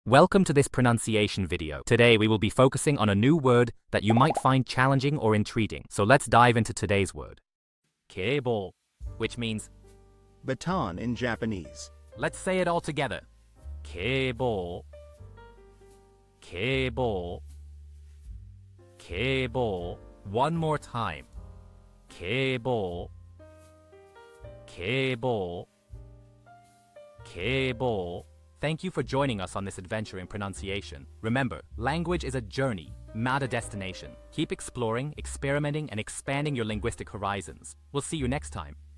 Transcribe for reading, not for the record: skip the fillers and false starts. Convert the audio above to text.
Welcome to this pronunciation video. Today we will be focusing on a new word that you might find challenging or intriguing. So let's dive into today's word. Keibou, which means baton in Japanese. Let's say it all together. Keibou, keibou, keibou. One more time. Keibou, keibou, keibou. Thank you for joining us on this adventure in pronunciation. Remember, language is a journey, not a destination. Keep exploring, experimenting, and expanding your linguistic horizons. We'll see you next time.